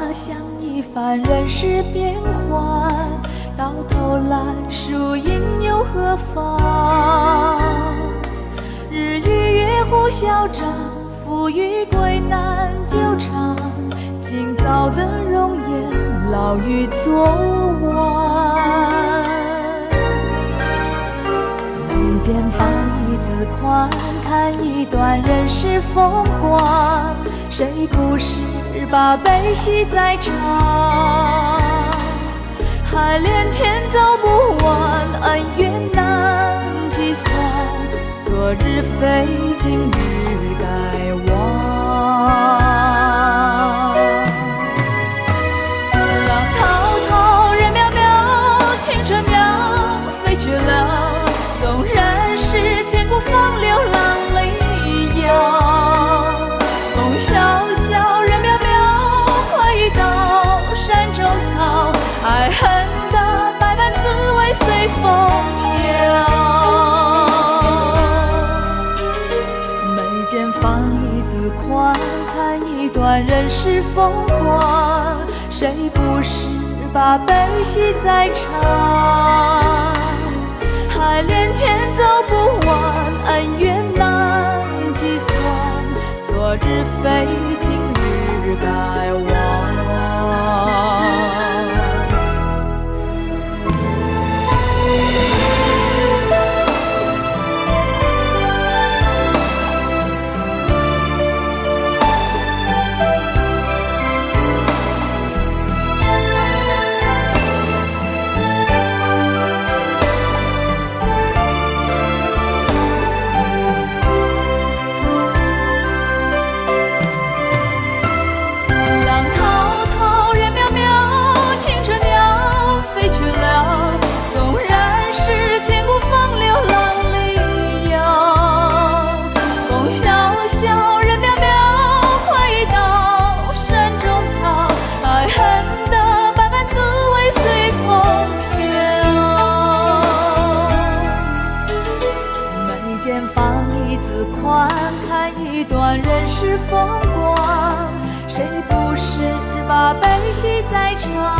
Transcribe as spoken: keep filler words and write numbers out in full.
想一番人世变幻，到头来输赢又何妨？日与月互消长，富与贵难久长。今早的容颜，老于昨晚。眉间放一字宽，看一段人世风光。谁不是把悲喜在尝？海连天走不完，恩怨难计算。昨日非，今日该忘。浪滔滔，人渺渺，青春鸟飞去了。纵然是千古风流浪里摇。风萧萧，人渺渺，快意到山中草。爱恨的百般滋味随风飘。眉间放一字宽，看一段人世风光。谁不是把悲喜在尝？海连天走不完，恩怨难计算。昨日非，今日该忘。人世风光，谁不是把悲喜在尝？